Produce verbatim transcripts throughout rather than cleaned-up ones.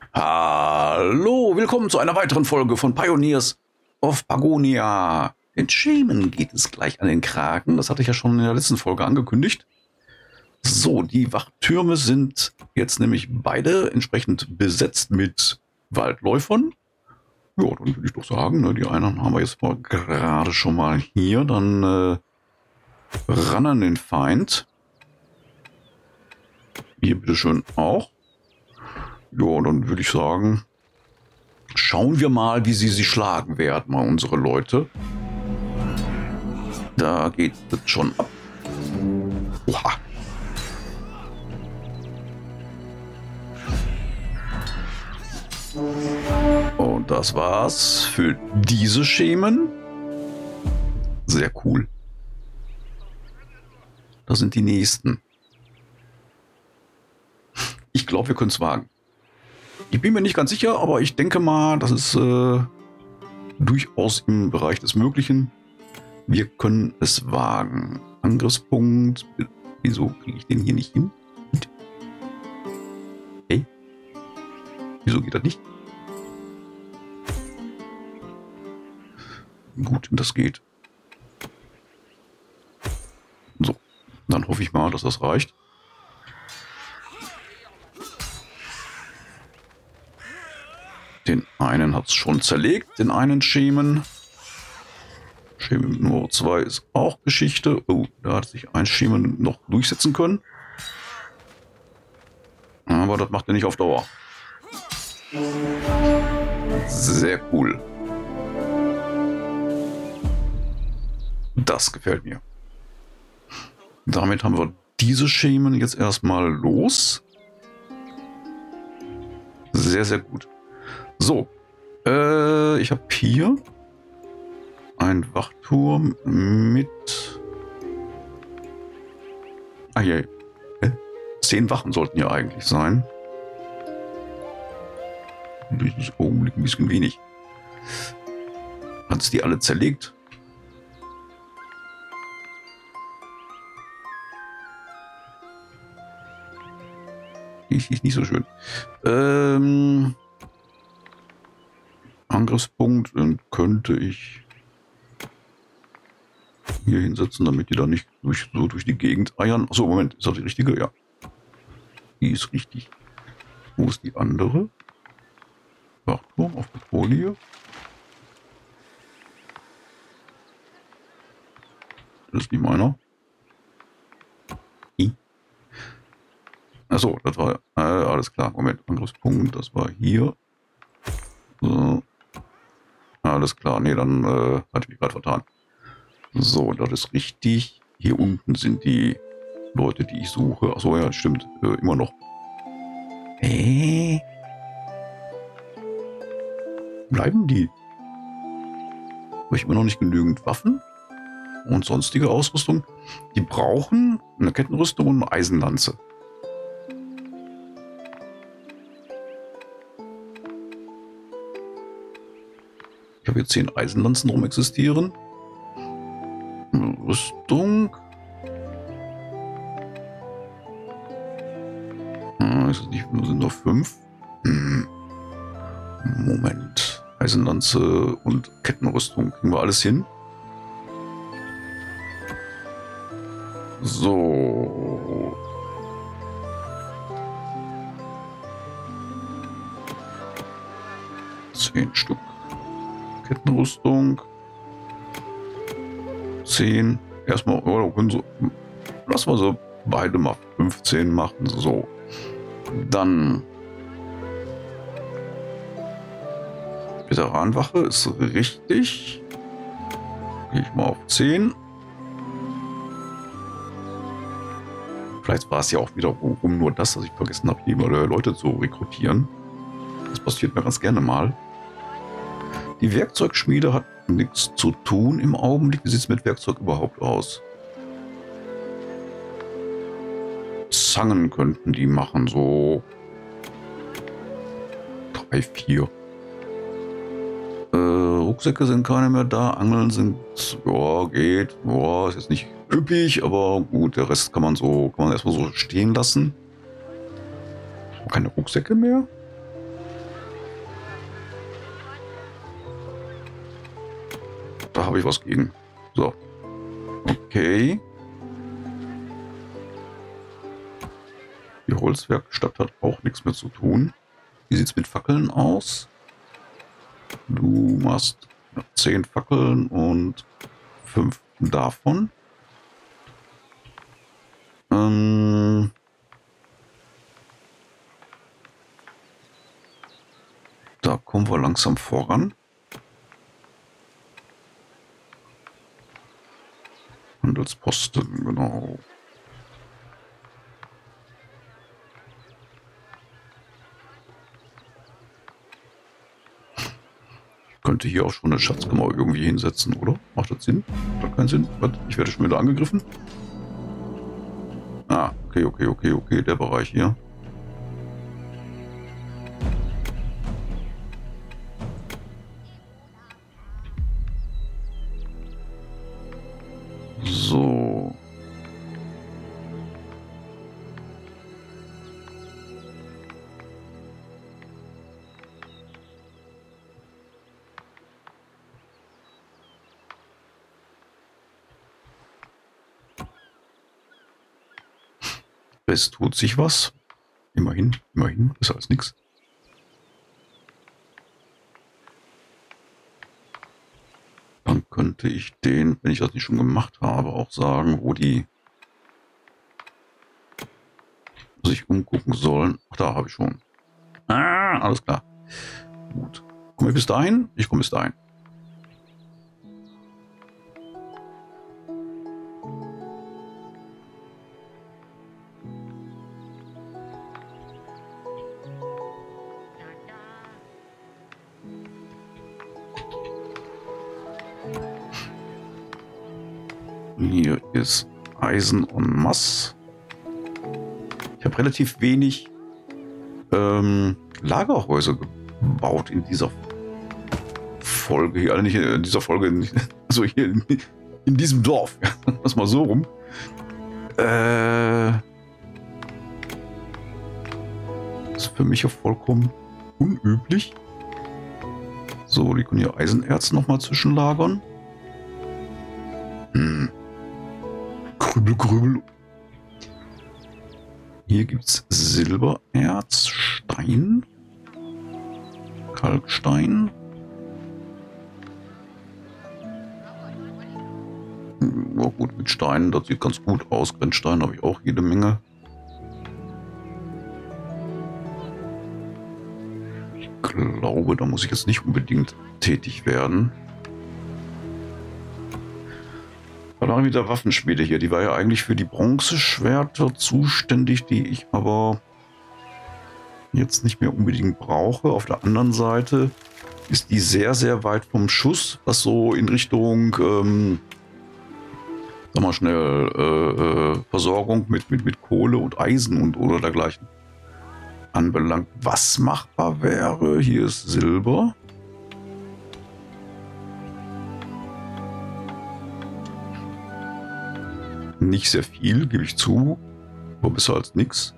Hallo, willkommen zu einer weiteren Folge von Pioneers of Pagonia. Den Schemen geht es gleich an den Kragen. Das hatte ich ja schon in der letzten Folge angekündigt. So, die Wachtürme sind jetzt nämlich beide entsprechend besetzt mit Waldläufern. Ja, dann würde ich doch sagen, ne, die einen haben wir jetzt mal gerade schon mal hier. Dann äh, ran an den Feind. Hier bitteschön auch. Ja, dann würde ich sagen, schauen wir mal, wie sie sie schlagen werden, mal unsere Leute. Da geht es schon ab. Oha. Und das war's für diese Schemen. Sehr cool. Das sind die nächsten. Ich glaube, wir können es wagen. Ich bin mir nicht ganz sicher, aber ich denke mal, das ist äh, durchaus im Bereich des Möglichen. Wir können es wagen. Angriffspunkt. Wieso kriege ich den hier nicht hin? Hey? Wieso geht das nicht? Gut, das geht. So, dann hoffe ich mal, dass das reicht. Den einen hat es schon zerlegt, den einen Schemen. Schemen Nummer zwei ist auch Geschichte. Oh, da hat sich ein Schemen noch durchsetzen können. Aber das macht er nicht auf Dauer. Sehr cool. Das gefällt mir. Damit haben wir diese Schemen jetzt erstmal los. Sehr, sehr gut. So, äh, ich habe hier einen Wachturm mit ah, je. Äh, zehn Wachen sollten ja eigentlich sein. Das ist im Augenblick ein bisschen wenig. Hat es die alle zerlegt? Ist nicht so schön. Ähm... Angriffspunkt, dann könnte ich hier hinsetzen, damit die da nicht durch, so durch die Gegend eiern. Achso, Moment, ist das die richtige? Ja. Die ist richtig. Wo ist die andere? Wachturm auf der Folie. Das ist nicht meiner. Achso, das war äh, alles klar. Moment, Angriffspunkt, das war hier. So. Alles klar, nee, dann äh, hatte ich mich gerade vertan. So, das ist richtig. Hier unten sind die Leute, die ich suche. Achso, ja, stimmt. Äh, immer noch. Hä? Bleiben die? Habe ich immer noch nicht genügend Waffen und sonstige Ausrüstung? Die brauchen eine Kettenrüstung und eine Eisenlanze. Ich habe hier zehn Eisenlanzen rum existieren. Rüstung. Hm, ist es nicht, sind nur fünf. Hm. Moment. Eisenlanze und Kettenrüstung. Kriegen wir alles hin? So. Zehn Stück. Kettenrüstung. zehn. Erstmal, oder können so, lassen wir so beide mal fünfzehn machen. So. Dann Veteranenwache ist richtig. Gehe ich mal auf zehn. Vielleicht war es ja auch wiederum nur das, dass ich vergessen habe, hier mal Leute zu rekrutieren. Das passiert mir ganz gerne mal. Die Werkzeugschmiede hat nichts zu tun im Augenblick. Wie sieht es mit Werkzeug überhaupt aus? Zangen könnten die machen, so drei, vier. Äh, Rucksäcke sind keine mehr da. Angeln sind, ja, geht. Ja, ist jetzt nicht üppig, aber gut, der Rest kann man so, kann man erstmal so stehen lassen. Keine Rucksäcke mehr? habe ich was gegen. So. Okay. Die Holzwerkstatt hat auch nichts mehr zu tun. Wie sieht es mit Fackeln aus? Du machst zehn Fackeln und fünf davon. Ähm da kommen wir langsam voran. Handelsposten, genau. Ich könnte hier auch schon eine Schatzkammer irgendwie hinsetzen, oder? Macht das Sinn? Macht keinen Sinn? Was? Ich werde schon wieder angegriffen. Ah, okay, okay, okay, okay, der Bereich hier. So. Es tut sich was. Immerhin, immerhin, besser als nichts. Dann könnte ich den, wenn ich das nicht schon gemacht habe, auch sagen, wo die sich umgucken sollen. Ach, da habe ich schon. Ah, alles klar. Gut. Komme ich bis dahin? Ich komme bis dahin. Hier ist Eisen en masse. Ich habe relativ wenig ähm, Lagerhäuser gebaut in dieser Folge hier. Also nicht in dieser Folge, also hier in, in diesem Dorf. Lass mal so rum. Äh, das ist für mich ja vollkommen unüblich. So, die können hier Eisenerz nochmal zwischenlagern. Hm. Krübel, Krübel. Hier gibt es Silbererz, Stein, Kalkstein. Ja gut, mit Steinen, das sieht ganz gut aus. Grenzstein habe ich auch jede Menge. Ich glaube, da muss ich jetzt nicht unbedingt tätig werden. Da waren wieder Waffenschmiede hier. Die war ja eigentlich für die Bronzeschwerter zuständig, die ich aber jetzt nicht mehr unbedingt brauche. Auf der anderen Seite ist die sehr, sehr weit vom Schuss, was so in Richtung, ähm, sag mal schnell, äh, äh, Versorgung mit, mit, mit Kohle und Eisen und oder dergleichen anbelangt. Was machbar wäre, hier ist Silber. Nicht sehr viel, gebe ich zu, aber besser als nichts.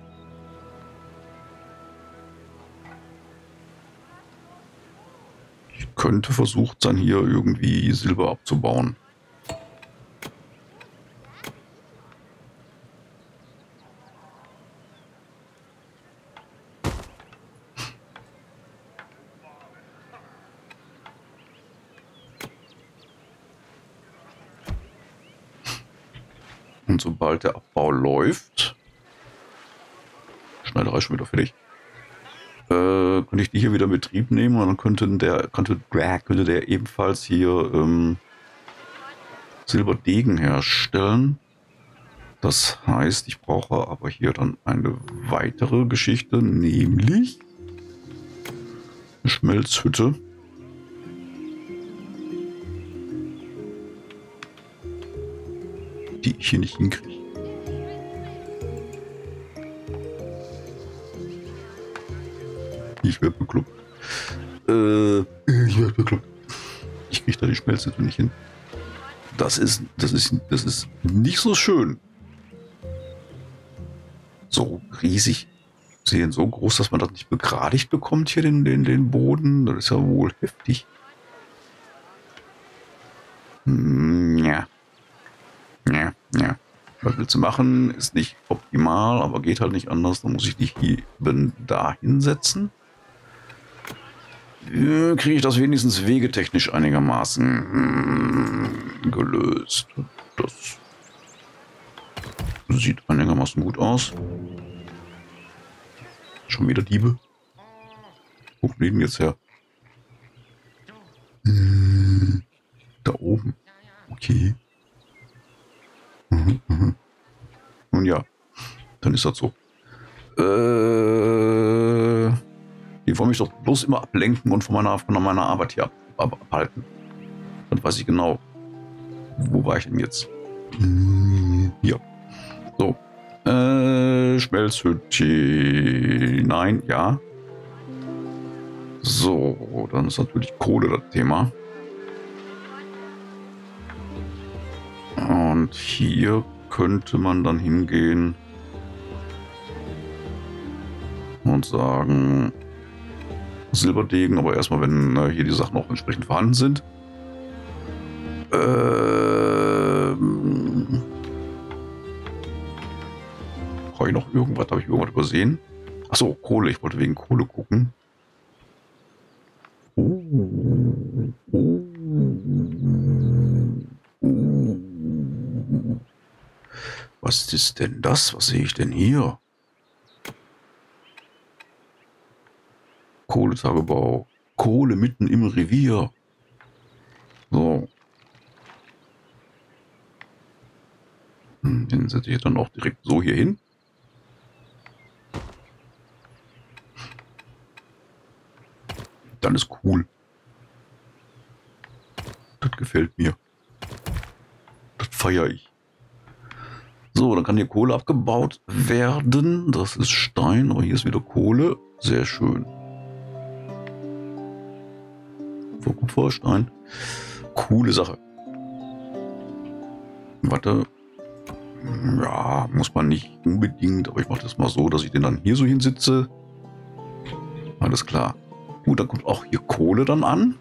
Ich könnte versucht sein, hier irgendwie Silber abzubauen. Und sobald der Abbau läuft, Schneiderei schon wieder fertig, äh, könnte ich die hier wieder in Betrieb nehmen und dann könnte der, könnte, könnte der ebenfalls hier ähm, Silberdegen herstellen. Das heißt, ich brauche aber hier dann eine weitere Geschichte, nämlich eine Schmelzhütte. Die ich hier nicht hinkriege. Ich werde bekloppt. Äh, ich werde bekloppt. Ich kriege da die Schmelzhütte nicht hin. Das ist, das ist, das ist nicht so schön. So riesig. Sehen so groß, dass man das nicht begradigt bekommt hier den, den, den Boden. Das ist ja wohl heftig. Was willst du machen? Ist nicht optimal, aber geht halt nicht anders. Dann muss ich dich eben da hinsetzen. Äh, Kriege ich das wenigstens wegetechnisch einigermaßen hm, gelöst. Das sieht einigermaßen gut aus. Schon wieder Diebe. Wo kommen die denn jetzt her? Hm, da oben. Okay. Mhm, mhm. Nun ja, dann ist das so. Äh, die wollen mich doch bloß immer ablenken und von meiner, von meiner Arbeit hier ab, ab, abhalten. Dann weiß ich genau. Wo war ich denn jetzt? Hier. So. Äh, Schmelzhütte. Nein, ja. So, dann ist natürlich Kohle das Thema. Und hier könnte man dann hingehen und sagen Silberdegen, aber erstmal, wenn äh, hier die Sachen auch entsprechend vorhanden sind. Ähm, Brauche ich noch irgendwas? Habe ich irgendwas übersehen? Achso, Kohle. Ich wollte wegen Kohle gucken. Oh, oh, oh. Was ist denn das? Was sehe ich denn hier? Kohletagebau. Kohle mitten im Revier. So. Den setze ich dann auch direkt so hier hin. Dann ist cool. Das gefällt mir. Das feiere ich. So, dann kann hier Kohle abgebaut werden. Das ist Stein, aber hier ist wieder Kohle. Sehr schön. Vor Kupferstein. Coole Sache. Warte. Ja, muss man nicht unbedingt, aber ich mache das mal so, dass ich den dann hier so hinsitze. Alles klar. Gut, dann kommt auch hier Kohle dann an.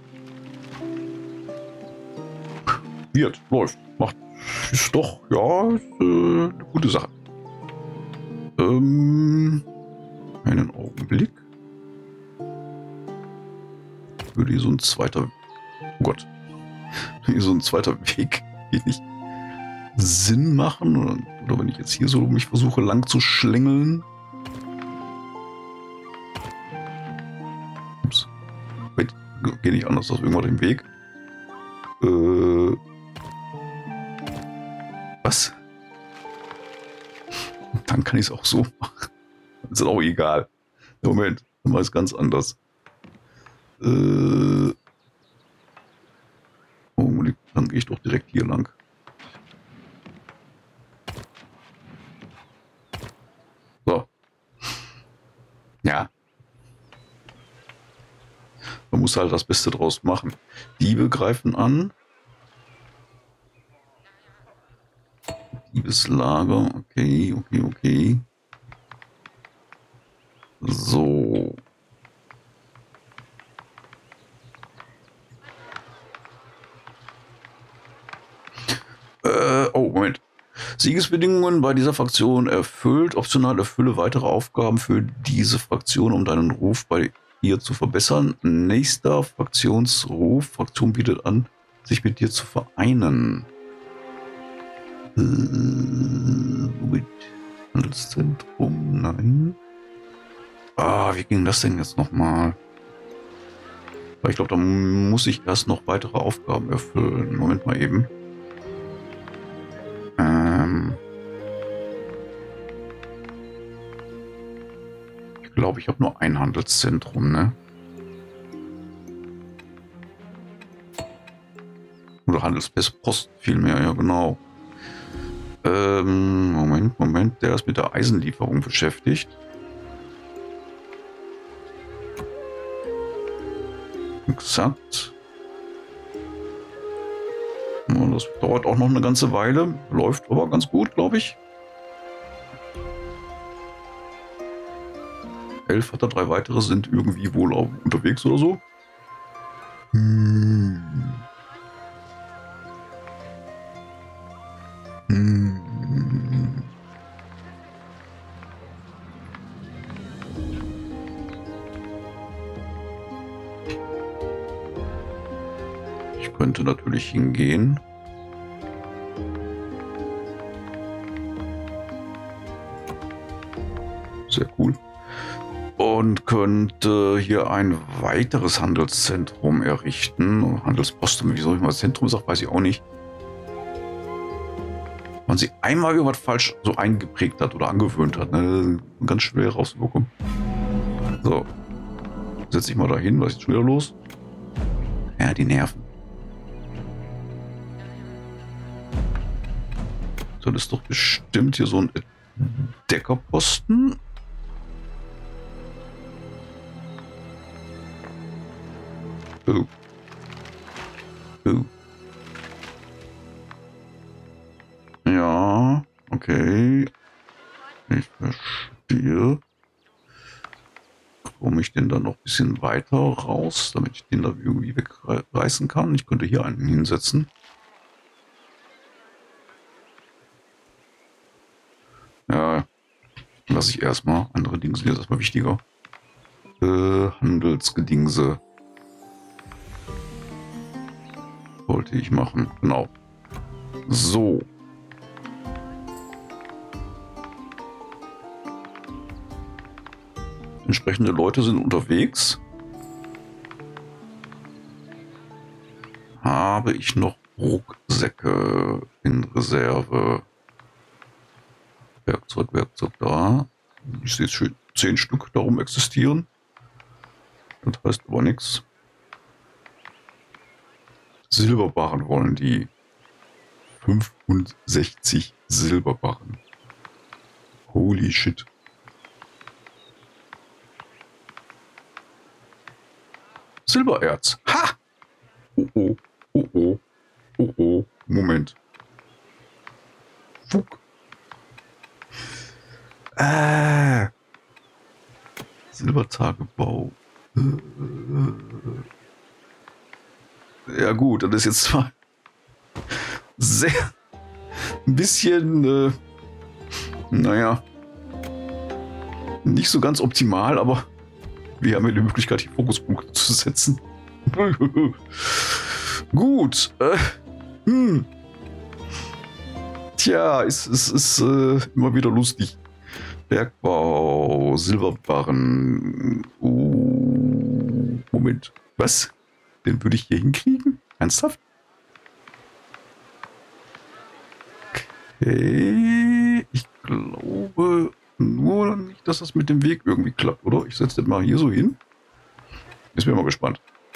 Wird, läuft, macht, ist doch, ja, ist, äh, eine gute Sache. Ähm, einen Augenblick. Würde hier so ein zweiter, oh Gott, hier so ein zweiter Weg hier nicht Sinn machen? Oder, oder wenn ich jetzt hier so mich versuche lang zu schlängeln. Ups. Wait, geht nicht anders, das ist irgendwas im Weg. Äh, was? Dann kann ich es auch so machen. Das ist auch egal. Moment, dann war es ganz anders. Äh, oh, dann gehe ich doch direkt hier lang. So. Ja. Man muss halt das Beste draus machen. Diebe greifen an. Diebeslager. Okay, okay, okay. So. Äh, oh, Moment. Siegesbedingungen bei dieser Fraktion erfüllt. Optional erfülle weitere Aufgaben für diese Fraktion, um deinen Ruf bei ihr zu verbessern. Nächster Fraktionsruf. Fraktion bietet an, sich mit dir zu vereinen. Äh, mit Handelszentrum? Nein. Ah, wie ging das denn jetzt nochmal? Ich glaube, da muss ich erst noch weitere Aufgaben erfüllen. Moment mal eben. Ähm ich glaube, ich habe nur ein Handelszentrum, ne? Oder Handelspost vielmehr, ja genau. Ähm, Moment, Moment, der ist mit der Eisenlieferung beschäftigt. Exakt. Das dauert auch noch eine ganze Weile. Läuft aber ganz gut, glaube ich. Elf hat er, drei weitere sind irgendwie wohl unterwegs oder so. Hm. Hm. Ich könnte natürlich hingehen. Sehr cool. Und könnte hier ein weiteres Handelszentrum errichten. Handelsposten, wieso ich mal Zentrum sage, weiß ich auch nicht. Man sich einmal irgendwas falsch so eingeprägt hat oder angewöhnt hat. Ne? Ganz schwer rauszubekommen. So. Setze ich mal dahin, was ist jetzt schon wieder los? Ja, die Nerven. So, das ist doch bestimmt hier so ein Deckerposten. Oh. Oh. Ja, okay. Ich verstehe. Komme ich den dann noch ein bisschen weiter raus, damit ich den da irgendwie wegreißen kann? Ich könnte hier einen hinsetzen. Ja, lasse ich erstmal. Andere Dinge sind jetzt erstmal wichtiger. Äh, Handelsgedingse. Wollte ich machen. Genau. So. Entsprechende Leute sind unterwegs. Habe ich noch Rucksäcke in Reserve? Werkzeug, Werkzeug da. Ich sehe schön zehn Stück darum existieren. Das heißt aber nichts. Silberbarren wollen die. fünfundsechzig Silberbarren. Holy shit. Silbererz. Ha! Oh oh, oh oh, oh oh. Moment. Fuck. Äh. Silbertagebau. Ja gut, das ist jetzt zwar sehr ein bisschen, äh, naja, nicht so ganz optimal, aber wir haben ja die Möglichkeit, hier Fokuspunkte zu setzen. Gut. Äh, hm. Tja, es ist, ist, ist äh, immer wieder lustig. Bergbau, Silberbarren. Uh, Moment. Was? Den würde ich hier hinkriegen? Ernsthaft? Okay. Ich glaube nur nicht, dass das mit dem Weg irgendwie klappt, oder? Ich setze das mal hier so hin. Ist mir mal gespannt.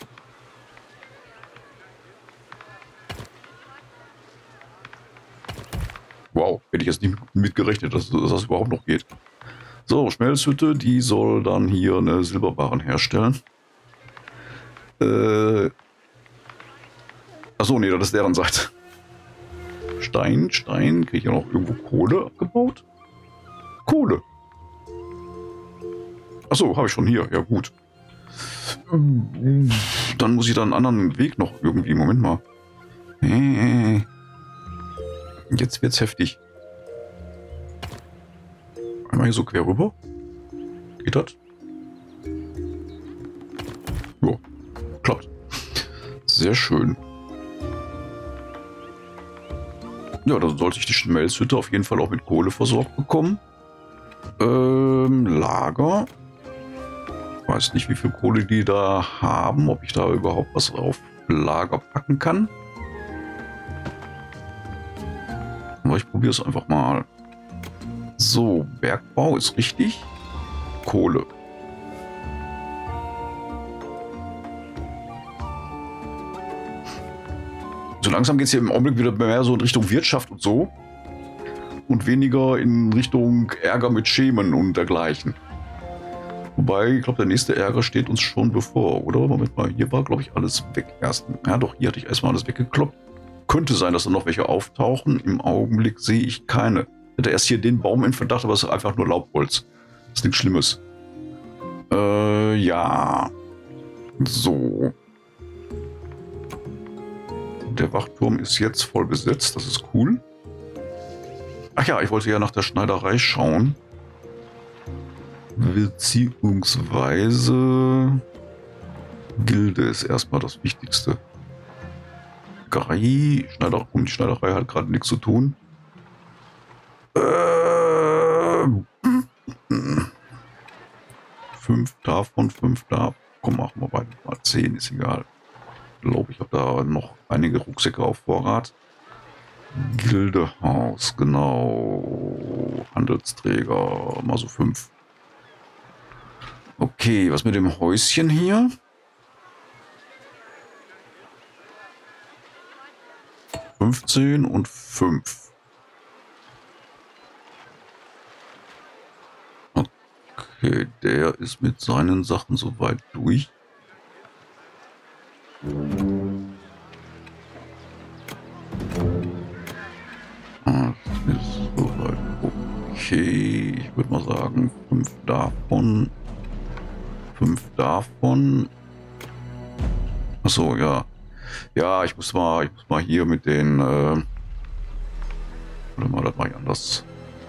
Wow, hätte ich jetzt nicht mitgerechnet, dass, dass das überhaupt noch geht. So, Schmelzhütte, die soll dann hier eine Silberbarren herstellen. Äh. Achso, nee, das ist deren Seite. Stein, Stein. Kriege ich ja noch irgendwo Kohle abgebaut? Kohle. Achso, habe ich schon hier. Ja, gut. Dann muss ich da einen anderen Weg noch irgendwie. Moment mal. Jetzt wird's heftig. Einmal hier so quer rüber. Geht das? Jo, klappt. Sehr schön. Ja, dann sollte ich die Schmelzhütte auf jeden Fall auch mit Kohle versorgt bekommen. Ähm, Lager. Weiß nicht, wie viel Kohle die da haben, ob ich da überhaupt was auf Lager packen kann. Aber ich probiere es einfach mal. So, Bergbau ist richtig. Kohle. So langsam geht es hier im Augenblick wieder mehr so in Richtung Wirtschaft und so. Und weniger in Richtung Ärger mit Schemen und dergleichen. Wobei, ich glaube, der nächste Ärger steht uns schon bevor, oder? Moment mal, hier war, glaube ich, alles weg erst. Ja doch, hier hatte ich erstmal alles weggekloppt. Könnte sein, dass da noch welche auftauchen. Im Augenblick sehe ich keine. Ich hatte erst hier den Baum in Verdacht, aber es ist einfach nur Laubholz. Das ist nichts Schlimmes. Äh, ja. So. Der Wachturm ist jetzt voll besetzt, das ist cool. Ach ja, ich wollte ja nach der Schneiderei schauen. Beziehungsweise Gilde ist erstmal das Wichtigste. Bäckerei, Schneider, um die Schneiderei hat gerade nichts zu tun. Äh, fünf davon, fünf da. Komm, machen wir beide mal zehn, ist egal. Ich glaube, ich habe da noch einige Rucksäcke auf Vorrat. Gildehaus, genau. Handelsträger, mal so fünf. Okay, was mit dem Häuschen hier? fünfzehn und fünf. Okay, der ist mit seinen Sachen soweit durch. Das ist soweit okay. Ich würde mal sagen, fünf davon. Fünf davon. Achso, ja. Ja, ich muss mal, ich muss mal hier mit den. Äh, warte mal, das mache ich anders.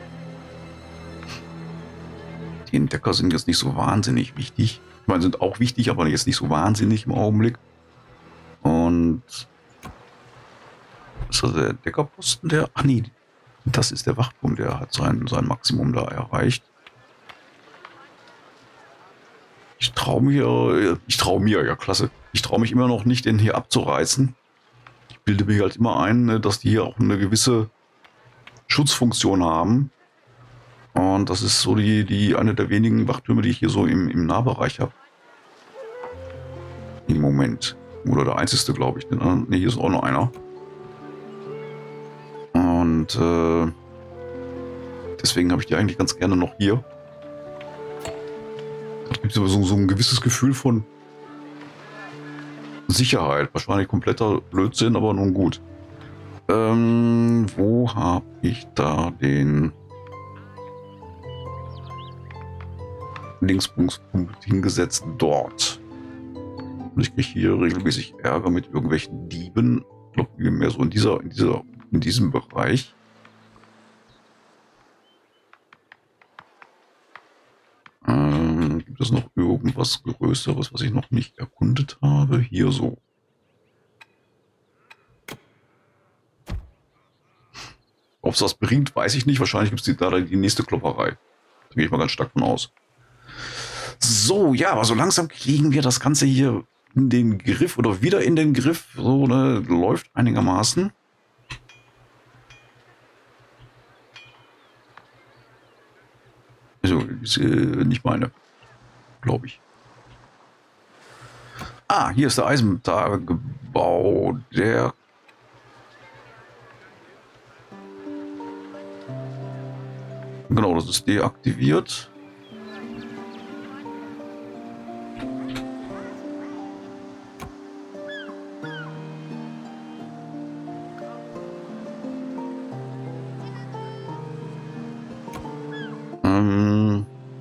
Die Entdecker sind jetzt nicht so wahnsinnig wichtig. Ich meine, sind auch wichtig, aber jetzt nicht so wahnsinnig im Augenblick. Und ist das der Entdeckerposten, der. Ach nee, das ist der Wachturm, der hat sein, sein Maximum da erreicht. Ich traue mir, ich traue mir, ja klasse. Ich traue mich immer noch nicht, den hier abzureißen. Ich bilde mir halt immer ein, dass die hier auch eine gewisse Schutzfunktion haben. Und das ist so die, die eine der wenigen Wachtürme, die ich hier so im, im Nahbereich habe. Im Moment. Oder der einzigste, glaube ich. Ne, hier ist auch noch einer. Und äh, deswegen habe ich die eigentlich ganz gerne noch hier. Da gibt es aber so, so ein gewisses Gefühl von Sicherheit. Wahrscheinlich kompletter Blödsinn, aber nun gut. Ähm, wo habe ich da den Linkspunkt hingesetzt? Dort. Und ich kriege hier regelmäßig Ärger mit irgendwelchen Dieben. Ich glaube, mehr so in dieser, in dieser, in diesem Bereich. Ähm, gibt es noch irgendwas Größeres, was ich noch nicht erkundet habe? Hier so. Ob es das bringt, weiß ich nicht. Wahrscheinlich gibt es da die nächste Klopperei. Da gehe ich mal ganz stark von aus. So, ja, aber so langsam kriegen wir das Ganze hier in den Griff oder wieder in den Griff. So, ne, läuft einigermaßen. Also, ist äh, nicht meine, glaube ich. Ah, hier ist der Eisentagebau. Der genau, das ist deaktiviert. Ähm,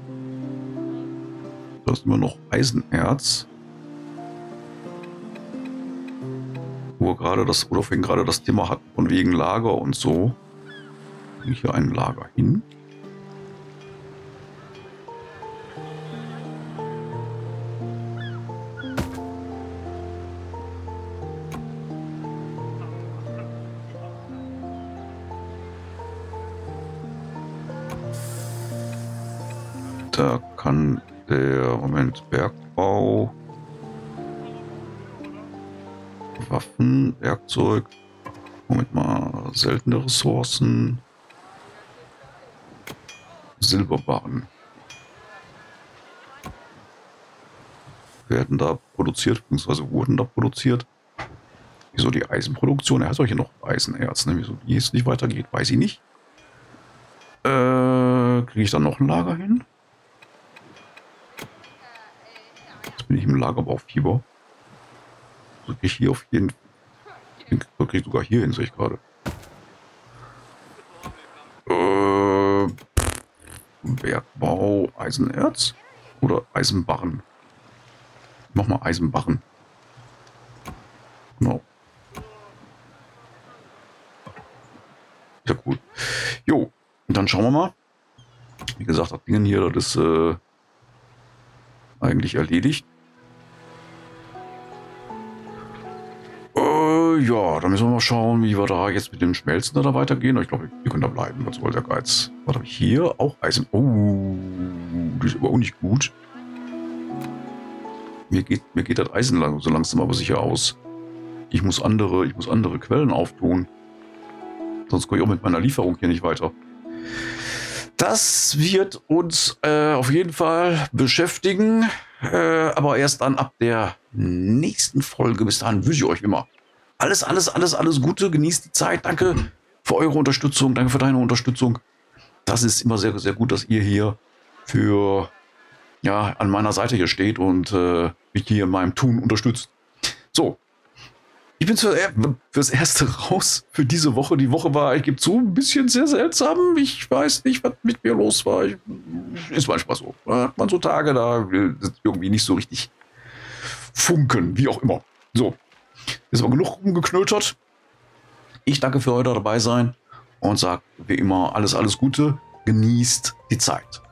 da ist immer noch Eisenerz. Wo wir gerade das, oder vorhin gerade das Thema hatten, von wegen Lager und so. Kriege ich hier ein Lager hin? Da kann der, Moment, Bergbau, Waffen, Werkzeug, Moment mal, seltene Ressourcen, Silberbarren. Werden da produziert, beziehungsweise wurden da produziert. Wieso die Eisenproduktion? Er hat doch hier noch Eisenerz, ne? Wieso die jetzt nicht weitergeht, weiß ich nicht. Äh, kriege ich dann noch ein Lager hin? Jetzt bin ich im Lagerbaufieber. So kriege ich hier auf jeden Fall. So kriege ich sogar hier hin, sehe ich gerade. Äh, Bergbau, Eisenerz oder Eisenbarren? Mach mal Eisenbarren. Genau. Ja, cool. Jo, und dann schauen wir mal. Wie gesagt, das Ding hier, das ist äh, eigentlich erledigt. Äh, ja, dann müssen wir mal schauen, wie wir da jetzt mit dem Schmelzen da weitergehen. Ich glaube, wir können da bleiben. Was soll der Geiz? Was habe ich hier? Auch Eisen. Oh, das ist aber auch nicht gut. Mir geht, mir geht das Eisen lang, so langsam aber sicher aus. Ich muss andere, ich muss andere Quellen auftun. Sonst komme ich auch mit meiner Lieferung hier nicht weiter. Das wird uns äh, auf jeden Fall beschäftigen. Äh, aber erst dann ab der nächsten Folge. Bis dahin wünsche ich euch immer alles, alles, alles, alles Gute. Genießt die Zeit. Danke für eure Unterstützung. Danke für deine Unterstützung. Das ist immer sehr, sehr gut, dass ihr hier für, ja, an meiner Seite hier steht und äh, mich hier in meinem Tun unterstützt. So. Ich bin für, fürs Erste raus für diese Woche. Die Woche war, ich gebe zu, ein bisschen sehr seltsam. Ich weiß nicht, was mit mir los war. Ich, ist manchmal so. Da hat man so Tage, da will irgendwie nicht so richtig funken, wie auch immer. So, ist aber genug rumgeknötert. Ich danke für euer dabei sein und sage wie immer alles, alles Gute. Genießt die Zeit.